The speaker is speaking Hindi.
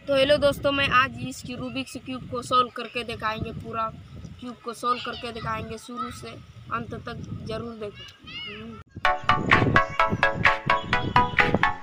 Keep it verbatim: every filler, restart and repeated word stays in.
तो हेलो दोस्तों, मैं आज इसकी रूबिक से क्यूब को सॉल्व करके दिखाएंगे। पूरा क्यूब को सॉल्व करके दिखाएंगे, शुरू से अंत तक जरूर देखो।